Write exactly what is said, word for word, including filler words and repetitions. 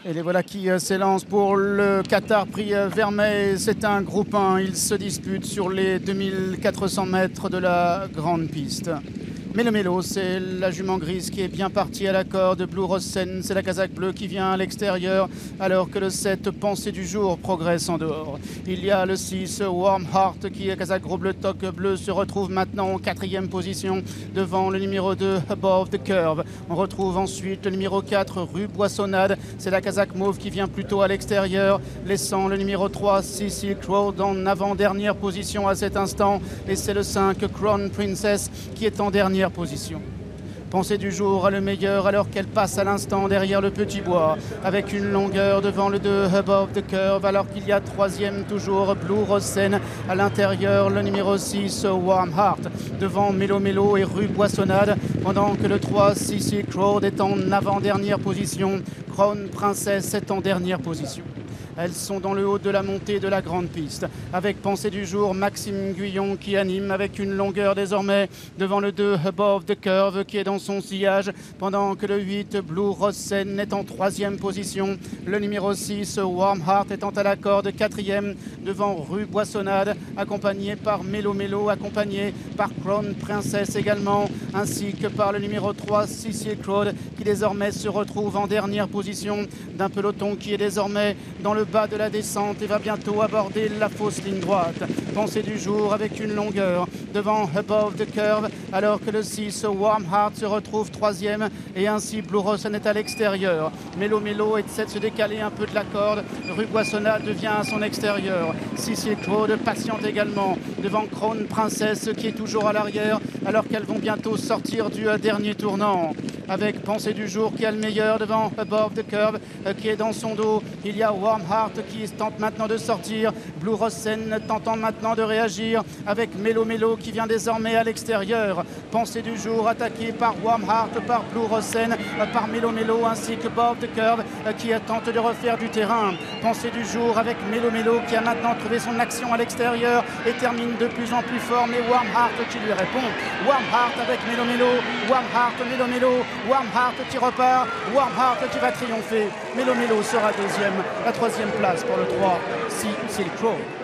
Et les voilà qui euh, s'élancent pour le Qatar Prix euh, Vermeil. C'est un groupe un. Ils se disputent sur les deux mille quatre cents mètres de la grande piste. Mélo Mélo, c'est la jument grise qui est bien partie à la corde. Blue Rosen, c'est la casaque bleue qui vient à l'extérieur, alors que le sept, Pensée du jour, progresse en dehors. Il y a le six, Warm Heart, qui est casaque gros bleu, toque bleu, se retrouve maintenant en quatrième position devant le numéro deux, Above the Curve. On retrouve ensuite le numéro quatre, Rue Boissonnade. C'est la casaque mauve qui vient plutôt à l'extérieur, laissant le numéro trois, Sissi Crow, en avant-dernière position à cet instant. Et c'est le cinq, Crown Princess, qui est en dernière position. Pensée du jour a le meilleur alors qu'elle passe à l'instant derrière le petit bois avec une longueur devant le deux Above the Curve, alors qu'il y a troisième toujours Blue Rosen, à l'intérieur le numéro six Warm Heart, devant Mélo Mélo et Rue Boissonnade, pendant que le trois Sissi Crow est en avant-dernière position. Crown Princess est en dernière position. Elles sont dans le haut de la montée de la grande piste. Avec Pensée du jour, Maxime Guyon qui anime avec une longueur désormais devant le deux Above the Curve qui est dans son sillage, pendant que le huit Blue Rosen est en troisième position. Le numéro six Warm Heart étant à la corde quatrième devant Rue Boissonnade, accompagné par Mélo Mélo, accompagné par Crown Princess également, ainsi que par le numéro trois Sissi Crowd qui désormais se retrouve en dernière position d'un peloton qui est désormais dans le bas de la descente et va bientôt aborder la fausse ligne droite. Pensée du jour avec une longueur devant Above the Curve, alors que le six Warm Heart se retrouve troisième et ainsi Blue Rosen est à l'extérieur. Mélo Mélo essaie de se décaler un peu de la corde. Rue Boissonnade devient à son extérieur. Sissi Claude patiente également devant Crown Princess qui est toujours à l'arrière, alors qu'elles vont bientôt sortir du dernier tournant. Avec Pensée du jour qui a le meilleur devant Above the Curve qui est dans son dos. Il y a Warm Heart qui tente maintenant de sortir. Blue Rosen tentant maintenant de réagir avec Mélo Mélo qui vient désormais à l'extérieur. Pensée du jour attaquée par Warm Heart, par Blue Rosen, par Mélo Mélo ainsi que Above the Curve qui tente de refaire du terrain. Pensée du jour avec Mélo Mélo qui a maintenant trouvé son action à l'extérieur et termine de plus en plus fort, mais Warm Heart qui lui répond. Warm Heart avec Mélo Mélo, Warm Heart, Mélo Mélo, Warm Heart qui repart, Warm Heart qui va triompher. Mélo Mélo sera deuxième, la troisième place pour le trois, Sissi Crow.